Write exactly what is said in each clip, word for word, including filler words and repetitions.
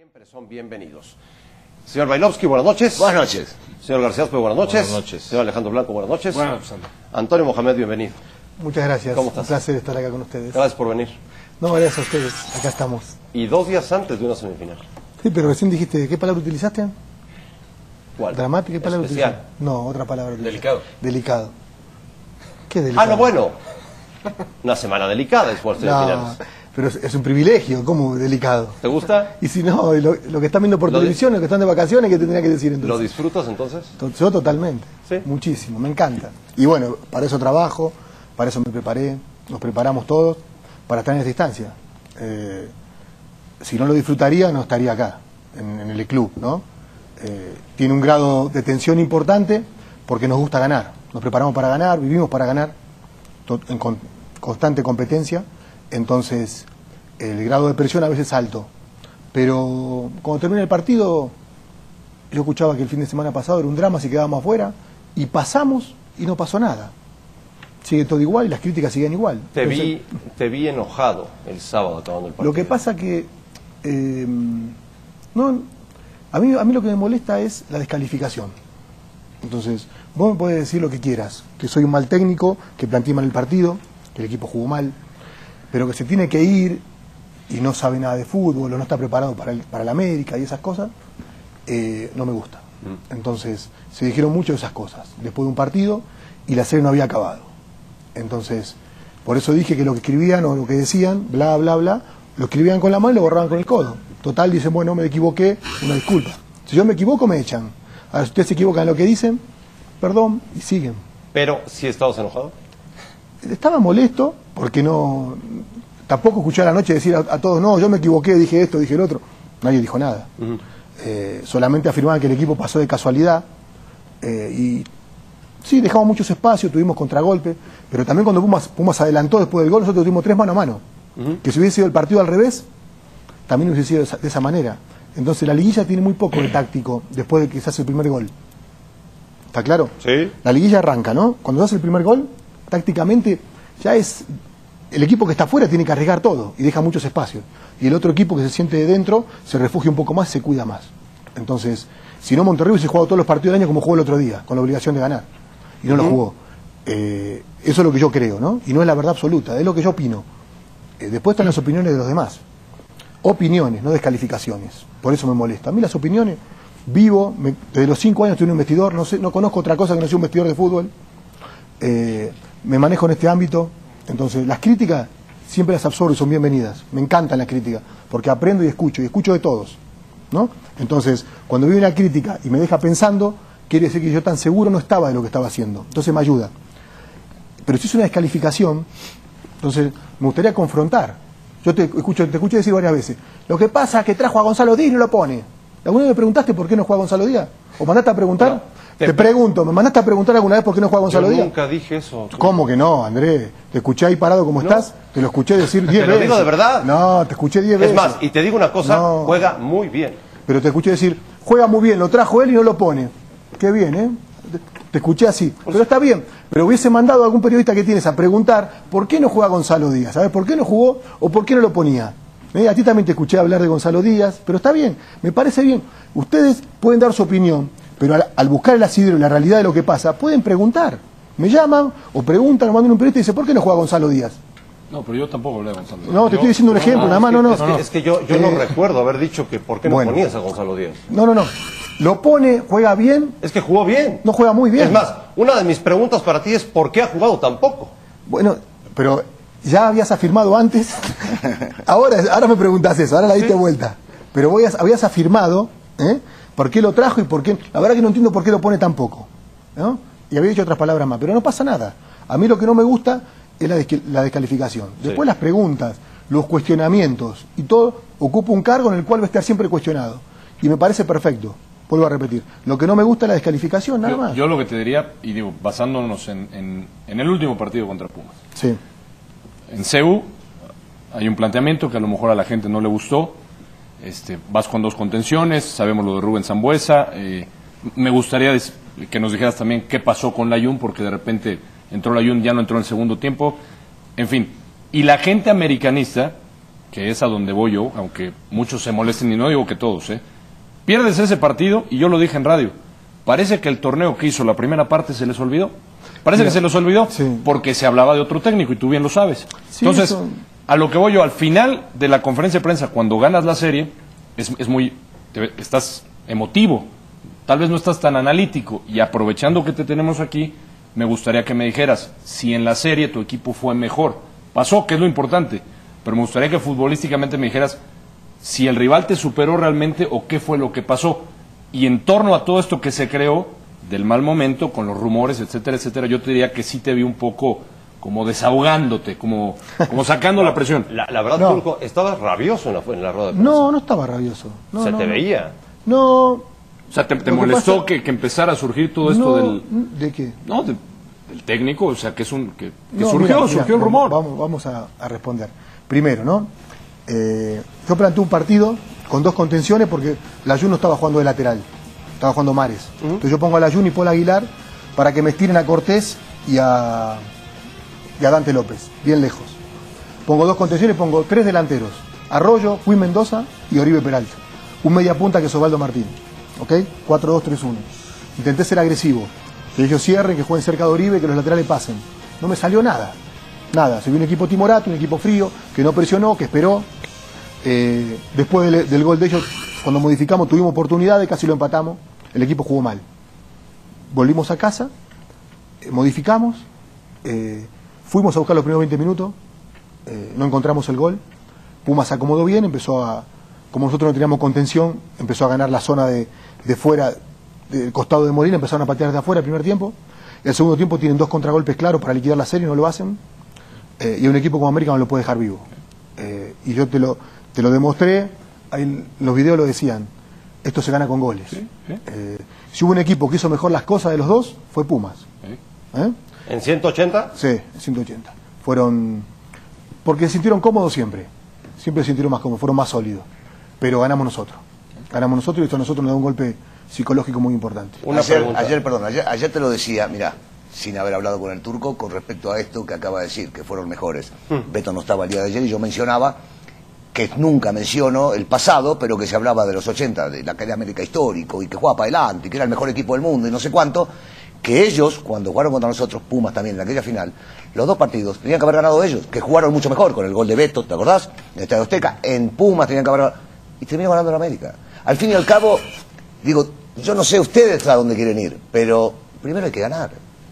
Siempre son bienvenidos. Señor Bailovsky, buenas noches. Buenas noches. Señor García Aspe, buenas noches. Buenas noches. Señor Alejandro Blanco, buenas noches. Buenas noches. Antonio Mohamed, bienvenido. Muchas gracias. ¿Cómo estás? Un placer estar acá con ustedes. Gracias por venir. No, gracias a ustedes. Acá estamos. Y dos días antes de una semifinal. Sí, pero recién dijiste, ¿qué palabra utilizaste? ¿Cuál? ¿Dramática? ¿Qué palabra Especial. utilizaste? No, otra palabra. utilizaste. Delicado. Delicado. ¿Qué delicado? Ah, no, bueno. Una semana delicada es por No, semifinales. pero es, es un privilegio, ¿cómo delicado? ¿Te gusta? Y si no, lo, lo que están viendo por Lo di- televisión, los que están de vacaciones, ¿qué tendría que decir ¿Lo entonces? disfrutas entonces? To- Yo totalmente. ¿Sí? Muchísimo, me encanta. Y bueno, para eso trabajo, para eso me preparé, nos preparamos todos para estar en esta instancia. Eh, si no lo disfrutaría, no estaría acá, en, en el club, ¿no? Eh, tiene un grado de tensión importante porque nos gusta ganar. Nos preparamos para ganar, vivimos para ganar, to- en con- constante competencia. Entonces, el grado de presión a veces es alto. Pero cuando termina el partido, yo escuchaba que el fin de semana pasado era un drama si quedábamos afuera, y pasamos y no pasó nada. Sigue todo igual y las críticas siguen igual. Te Entonces, vi, te vi enojado el sábado acabando el partido. lo que pasa que eh, no, a mí a mí lo que me molesta es la descalificación. Entonces, vos me podés decir lo que quieras, que soy un mal técnico, que planteé mal el partido, que el equipo jugó mal, pero que se tiene que ir y no sabe nada de fútbol o no está preparado para el, para la América y esas cosas, eh, no me gusta. Entonces, se dijeron mucho de esas cosas después de un partido y la serie no había acabado. Entonces, por eso dije que lo que escribían o lo que decían, bla, bla, bla, lo escribían con la mano y lo borraban con el codo. Total, dicen, bueno, me equivoqué, una disculpa. Si yo me equivoco, me echan. Ahora, si ustedes se equivocan en lo que dicen, perdón, y siguen. Pero, ¿sí estabas enojado? Estaba molesto porque no... Tampoco escuché a la noche decir a, a todos, no, yo me equivoqué, dije esto, dije el otro. Nadie dijo nada. Ujú. Eh, solamente afirmaban que el equipo pasó de casualidad eh, y sí, dejamos muchos espacios, tuvimos contragolpe, pero también cuando Pumas, Pumas adelantó después del gol, nosotros tuvimos tres mano a mano. Ujú. Que si hubiese sido el partido al revés, también hubiese sido de esa, de esa manera. Entonces la liguilla tiene muy poco de táctico después de que se hace el primer gol. ¿Está claro? Sí. La liguilla arranca, ¿no? Cuando se hace el primer gol, tácticamente ya es... El equipo que está afuera tiene que arriesgar todo y deja muchos espacios. Y el otro equipo que se siente de dentro se refugia un poco más y se cuida más. Entonces, si no, Monterrey hubiese jugado todos los partidos del año como jugó el otro día, con la obligación de ganar. Y no lo jugó. Eh, eso es lo que yo creo, ¿no? Y no es la verdad absoluta, es lo que yo opino. Eh, después están las opiniones de los demás. Opiniones, no descalificaciones. Por eso me molesta. A mí las opiniones, vivo, me- desde los cinco años estoy en un vestidor, no sé, no conozco otra cosa que no sea un vestidor de fútbol. Eh, me manejo en este ámbito. Entonces, las críticas siempre las absorbo y son bienvenidas. Me encantan las críticas, porque aprendo y escucho, y escucho de todos, ¿no? Entonces, cuando viene una crítica y me deja pensando, quiere decir que yo tan seguro no estaba de lo que estaba haciendo. Entonces me ayuda. Pero si es una descalificación, entonces me gustaría confrontar. Yo te escucho, te escuché decir varias veces, lo que pasa es que trajo a Gonzalo Díaz y no lo pone. ¿Alguna vez me preguntaste por qué no juega Gonzalo Díaz? ¿O mandaste a preguntar? No, te, te- pregunto, ¿me mandaste a preguntar alguna vez por qué no juega Gonzalo Yo Díaz? nunca dije eso. ¿Cómo que no, Andrés? Te escuché ahí parado como No. estás, te lo escuché decir diez Te lo veces. digo de verdad. No, te escuché diez Es veces. más, y te digo una cosa, No. juega muy bien. Pero te escuché decir, juega muy bien, lo trajo él y no lo pone. Qué bien, ¿eh? Te, te escuché así. Pero está bien. Pero hubiese mandado a algún periodista que tienes a preguntar, ¿por qué no juega Gonzalo Díaz? ¿Sabes por qué no jugó o por qué no lo ponía? ¿Eh? A ti también te escuché hablar de Gonzalo Díaz, pero está bien, me parece bien. Ustedes pueden dar su opinión, pero al, al buscar el asidero y la realidad de lo que pasa, pueden preguntar. Me llaman o preguntan, o mandan un periodista y dicen, ¿por qué no juega Gonzalo Díaz? No, pero yo tampoco hablé de Gonzalo. No, te Yo- estoy diciendo un ejemplo, nada más, no, no. Es que, es que yo, yo Eh, no recuerdo haber dicho que por qué no bueno. ponías a Gonzalo Díaz. No, no, no. Lo pone, juega bien, Es que jugó bien. no juega muy bien. Es más, una de mis preguntas para ti es ¿por qué ha jugado tan poco? Bueno, pero ya habías afirmado antes. ahora, ahora me preguntas eso, ahora la diste Sí. vuelta. Pero voy a- habías afirmado, ¿eh? ¿Por qué lo trajo y por qué? La verdad que no entiendo por qué lo pone tan poco, ¿no? Y había dicho otras palabras más, pero no pasa nada. A mí lo que no me gusta es la, desque- la descalificación. Después Sí. las preguntas, los cuestionamientos y todo ocupa un cargo en el cual va a estar siempre cuestionado. Y me parece perfecto. Vuelvo a repetir. Lo que no me gusta es la descalificación, nada Yo, más. yo lo que te diría, y digo, basándonos en, en, en el último partido contra Pumas. Sí. En C E U hay un planteamiento que a lo mejor a la gente no le gustó. Este, vas con dos contenciones, sabemos lo de Rubén Sambuesa. Eh, me gustaría des- que nos dijeras también qué pasó con Layún, porque de repente entró Layún, ya no entró en el segundo tiempo. En fin, y la gente americanista que es a donde voy yo, aunque muchos se molesten y no digo que todos, ¿eh? Pierdes ese partido, y yo lo dije en radio, parece que el torneo que hizo la primera parte se les olvidó. Parece Mira, que se les olvidó sí. porque se hablaba de otro técnico y tú bien lo sabes. Sí, Entonces, eso... a lo que voy yo, al final de la conferencia de prensa, cuando ganas la serie, es, es muy, te, estás emotivo, tal vez no estás tan analítico, y aprovechando que te tenemos aquí, me gustaría que me dijeras si en la serie tu equipo fue mejor. Pasó, que es lo importante, pero me gustaría que futbolísticamente me dijeras si el rival te superó realmente o qué fue lo que pasó. Y en torno a todo esto que se creó, del mal momento, con los rumores, etcétera, etcétera, yo te diría que sí te vi un poco como desahogándote, como, como sacando la presión. La, la verdad, No. Turco, estabas rabioso en la, en la rueda de prensa. No, no estaba rabioso. No, Se no, te no. veía. No. O sea, ¿te, te Lo que molestó pasa- que, que empezara a surgir todo esto no, del... ¿De qué? No, de- del técnico, o sea, que es un que, que No, surgió, mira, surgió mira, el rumor. Vamos, vamos a, a responder. Primero, ¿no? Eh, yo planteé un partido con dos contenciones porque la Jun no estaba jugando de lateral, estaba jugando Mares. Uh-huh. Entonces yo pongo a la Jun y Paul Aguilar para que me estiren a Cortés y a, y a Dante López, bien lejos. Pongo dos contenciones, pongo tres delanteros, Arroyo, Puy Mendoza y Oribe Peralta. Un media punta que es Osvaldo Martín. ¿Ok? cuatro dos tres uno. Intenté ser agresivo, que ellos cierren, que jueguen cerca de Oribe, que los laterales pasen. No me salió nada. Nada. Se vio un equipo timorato, un equipo frío, que no presionó, que esperó. Eh, después del, del gol de ellos, cuando modificamos, tuvimos oportunidades, casi lo empatamos. El equipo jugó mal. Volvimos a casa, eh, modificamos, eh, fuimos a buscar los primeros veinte minutos, eh, no encontramos el gol. Pumas se acomodó bien, empezó a, como nosotros no teníamos contención, empezó a ganar la zona de, de fuera, del costado de Molina, empezaron a patear desde afuera el primer tiempo. El segundo tiempo tienen dos contragolpes claros para liquidar la serie, no lo hacen. Eh, y un equipo como América no lo puede dejar vivo. Eh, y yo te lo, te lo demostré, ahí los videos lo decían, esto se gana con goles. Sí, sí. Eh, si hubo un equipo que hizo mejor las cosas de los dos, fue Pumas. Sí. ¿Eh? ¿En ciento ochenta? Sí, ciento ochenta. Fueron, porque se sintieron cómodos siempre, siempre se sintieron más cómodos, fueron más sólidos. Pero ganamos nosotros, ganamos nosotros y esto a nosotros nos da un golpe psicológico muy importante. Una ayer, pregunta. ayer, perdón, ayer, ayer te lo decía, mira, sin haber hablado con el Turco, con respecto a esto que acaba de decir, que fueron mejores. Mm. Beto no estaba el día de ayer y yo mencionaba, que nunca menciono el pasado, pero que se hablaba de los ochenta, de la Academia América histórico, y que jugaba para adelante, y que era el mejor equipo del mundo, y no sé cuánto, que ellos, cuando jugaron contra nosotros, Pumas también, en aquella final, los dos partidos tenían que haber ganado ellos, que jugaron mucho mejor, con el gol de Beto, ¿te acordás? En el Estadio Azteca, en Pumas tenían que haber ganado, y terminó ganando en América. Al fin y al cabo, digo, yo no sé ustedes a dónde quieren ir, pero primero hay que ganar.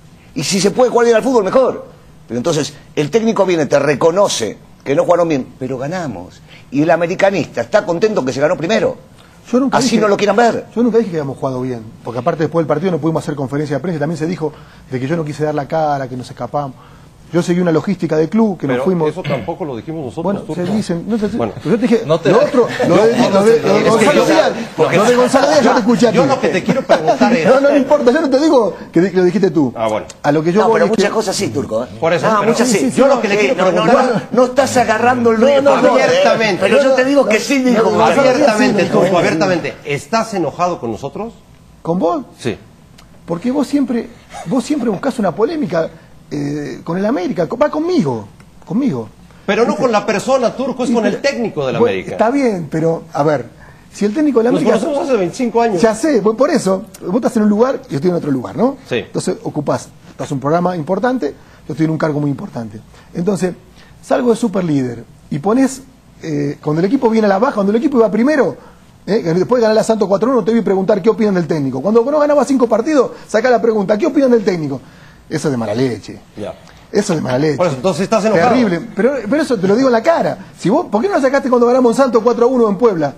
Y si se puede jugar bien al fútbol, mejor. Pero entonces, el técnico viene, te reconoce que no jugaron bien, pero ganamos. Y el americanista está contento que se ganó primero. Yo nunca Así dije, no lo quieran ver. Yo nunca dije que habíamos jugado bien, porque aparte después del partido no pudimos hacer conferencia de prensa, y también se dijo de que yo no quise dar la cara, que nos escapamos. Yo seguí una logística del club, que Pero nos fuimos... eso tampoco lo dijimos nosotros, Bueno, Turco. se dicen... No te, Bueno, pero yo te dije... no te- lo otro... Lo de, No, lo de- no, lo de es que Gonzalo yo- Díaz, porque- lo de Gonzalo Díaz yo te escuché a ti. Yo lo que te quiero preguntar es... No, no, no importa, yo no te digo que lo dijiste tú. Ah, bueno. A lo que yo No, voy pero es muchas que- cosas sí, Turco. ¿eh? Por eso, No, pero- muchas sí. sí, sí, yo lo que le quiero no, no, preguntar- no, no estás agarrando el No, río no, por no, bote, ¿eh? abiertamente. Pero yo No, te digo no, que sí, no, dijo no, Gonzalo Díaz. Abiertamente, sí, Turco, sí. abiertamente. ¿Estás enojado con nosotros? ¿Con vos? Sí. Porque vos siempre, vos siempre buscás una polémica eh, con el América, va conmigo, conmigo. Pero no con la persona, Turco, es Y con pero- el técnico de la bueno, América. Está bien, pero, a ver, si el técnico de la Nos América... conocemos hace veinticinco años. Ya sé, voy por eso, vos estás en un lugar y yo estoy en otro lugar, ¿no? Sí. Entonces ocupás, estás en un programa importante, yo estoy en un cargo muy importante. Entonces, salgo de super líder y pones, eh, cuando el equipo viene a la baja, cuando el equipo iba primero, eh, que después de ganar a Santos cuatro uno, te voy a preguntar qué opinan del técnico. Cuando no ganaba cinco partidos, saca la pregunta, ¿qué opinan del técnico? Eso es de mala leche. Ya. Eso es de mala leche. Por eso, entonces estás enojado. Terrible. Pero, pero eso te lo digo en la cara. Si vos, ¿por qué no la sacaste cuando ganamos Santos cuatro a uno en Puebla?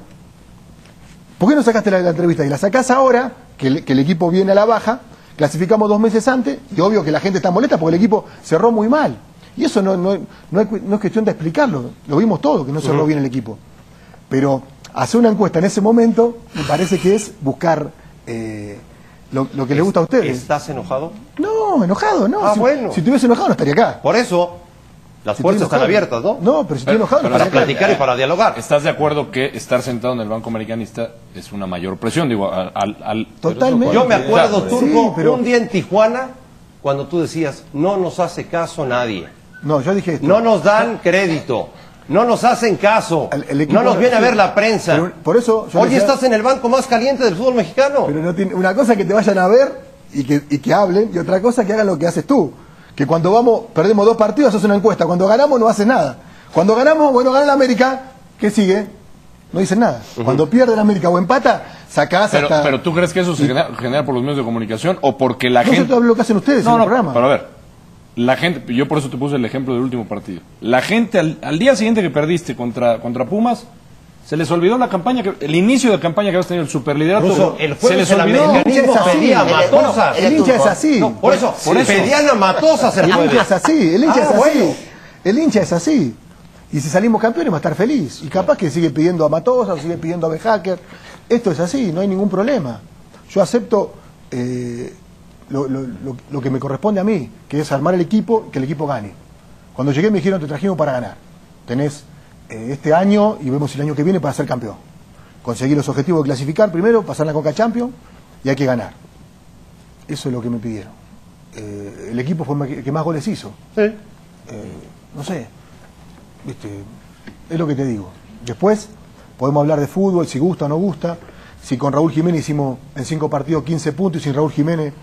¿Por qué no sacaste la, la entrevista? Y la sacás ahora, que el, que el equipo viene a la baja, clasificamos dos meses antes, y obvio que la gente está molesta porque el equipo cerró muy mal. Y eso no, no, no, es, no es cuestión de explicarlo. Lo vimos todo, que no cerró uh-huh. bien el equipo. Pero hacer una encuesta en ese momento, me parece que es buscar eh, lo, lo que les gusta a ustedes. ¿Estás enojado? No, enojado, no. Ah, si, bueno. si estuviese enojado no estaría acá. Por eso, las Si puertas estoy están enojado. abiertas, ¿no? No, pero si estoy enojado no Para estaría acá. platicar y para dialogar. ¿Estás de acuerdo que estar sentado en el banco americanista es una mayor presión? Digo, al... al, al Totalmente. Yo me acuerdo, Sí, Turco, pero- un día en Tijuana, cuando tú decías, no nos hace caso nadie. No, yo dije esto. No nos dan crédito. No nos hacen caso. El- el equipo- no nos viene a ver la prensa. Pero por eso yo Hoy decía- estás en el banco más caliente del fútbol mexicano. Pero no tiene, una cosa es que te vayan a ver y que, y que hablen, y otra cosa es que hagan lo que haces tú. Que cuando vamos, perdemos dos partidos, haces una encuesta. Cuando ganamos, no haces nada. Cuando ganamos, bueno, gana la América, ¿qué sigue? No dicen nada. Uh-huh. Cuando pierde la América o empata, sacás pero, hasta... pero ¿tú crees que eso se genera, genera por los medios de comunicación o porque la no, gente... yo te hablo lo que hacen ustedes no, en no, el programa. Pero a ver, la gente, yo por eso te puse el ejemplo del último partido. La gente, al, al día siguiente que perdiste contra, contra Pumas, se les olvidó la campaña, que, el inicio de campaña que habías tenido, el superliderato. Ruso, el se les el olvidó. americanismo así, pedía a el- Matosas. El hincha es así. No, por eso, por eso. pedían a Matosas el El jueves. hincha es así, el hincha Ah, es así. bueno. El hincha es así. Y si salimos campeones va a estar feliz. Y capaz que sigue pidiendo a Matosas, sigue pidiendo a Bejacker. Esto es así, no hay ningún problema. Yo acepto eh, lo, lo- lo- lo que me corresponde a mí, que es armar el equipo, que el equipo gane. Cuando llegué me dijeron, te trajimos para ganar. Tenés eh, este año y vemos el año que viene para ser campeón. Conseguir los objetivos de clasificar primero, pasar la Coca Champions y hay que ganar. Eso es lo que me pidieron. Eh, el equipo fue el que más goles hizo. Sí. Eh, no sé, ¿viste? Es lo que te digo. Después podemos hablar de fútbol, si gusta o no gusta. Si con Raúl Jiménez hicimos en cinco partidos quince puntos y sin Raúl Jiménez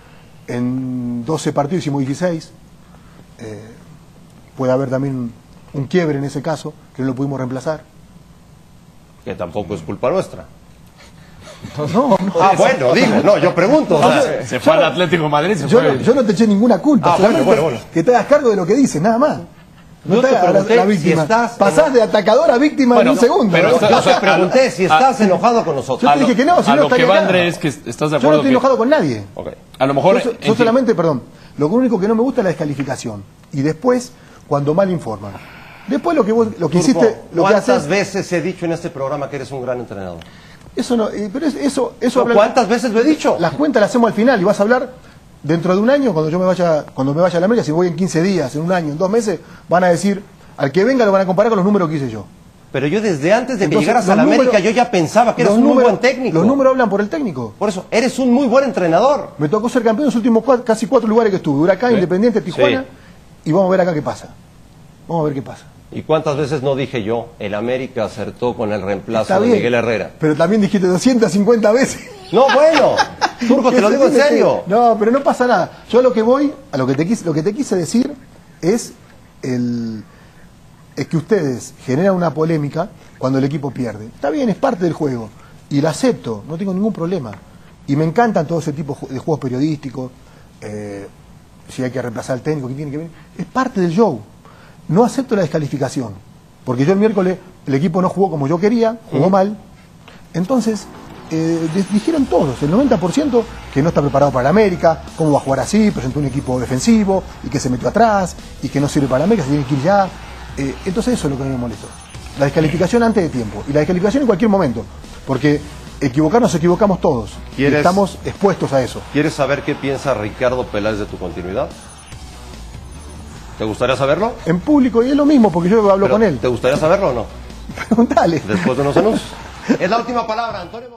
en doce partidos hicimos dieciséis. Eh, puede haber también un quiebre en ese caso, que no lo pudimos reemplazar. Que tampoco es culpa nuestra. No, no. Ah, bueno, digo, no, yo pregunto. o sea, Se, se fue al Atlético de Madrid, se Yo fue... no, yo no te eché ninguna culpa, Ah, bueno, solamente bueno, bueno. que te hagas cargo de lo que dices, nada más. No Yo te te hagas la, pregunté la si víctima. estás Pasás en- de atacador a víctima Bueno, en un segundo. pero ¿no? está- yo o sea, te pregunté si estás enojado con nosotros. Yo a te lo- dije que no, si a no lo que estaría va acá. Andrés, que estás de Yo no acuerdo estoy que- enojado con nadie. Ok. A lo mejor... Yo, so- en yo ti- solamente, perdón, lo único que no me gusta es la descalificación. Y después, cuando mal informan. Después lo que vos, lo que Turco, hiciste, lo que ¿cuántas haces, veces he dicho en este programa que eres un gran entrenador? eso no, eh, pero es- eso, eso habla- ¿Cuántas veces lo he dicho? Las cuentas las hacemos al final y vas a hablar dentro de un año, cuando yo me vaya, cuando me vaya a la América, si voy en quince días, en un año, en dos meses, van a decir, al que venga lo van a comparar con los números que hice yo. Pero yo desde antes de que Entonces, llegaras a los la América, números- yo ya pensaba que eras los un muy números- buen técnico. Los números hablan por el técnico. Por eso, eres un muy buen entrenador. Me tocó ser campeón en los últimos cua- casi cuatro lugares que estuve. Huracán, Independiente, Tijuana. Y vamos a ver acá qué pasa. Vamos a ver qué pasa. ¿Y cuántas veces no dije yo? El América acertó con el reemplazo Está de bien. Miguel Herrera. Pero también dijiste doscientas cincuenta veces. No, bueno. Turco, te lo digo en Tiene que- serio. No, pero no pasa nada. Yo a lo que voy, a lo que te quise, lo que te quise decir es el es que ustedes generan una polémica cuando el equipo pierde. Está bien, es parte del juego. Y lo acepto, no tengo ningún problema. Y me encantan todo ese tipo de juegos periodísticos. eh, si hay que reemplazar al técnico, que tiene que venir. Es parte del show. No acepto la descalificación. Porque yo el miércoles, el equipo no jugó como yo quería, jugó uh-huh. mal. Entonces, eh, dijeron todos, el noventa por ciento, que no está preparado para la América, cómo va a jugar así, presentó un equipo defensivo, y que se metió atrás, y que no sirve para la América, se tiene que ir ya. Eh, entonces eso es lo que a mí me molestó. La descalificación antes de tiempo, y la descalificación en cualquier momento, porque equivocarnos equivocamos todos, y ¿Quieres- estamos expuestos a eso. ¿Quieres saber qué piensa Ricardo Peláez de tu continuidad? ¿Te gustaría saberlo? En público, y es lo mismo, porque yo hablo Pero, con él. ¿Te gustaría saberlo o no? Preguntale. Después de unos anuncios. Es la última palabra, Antonio.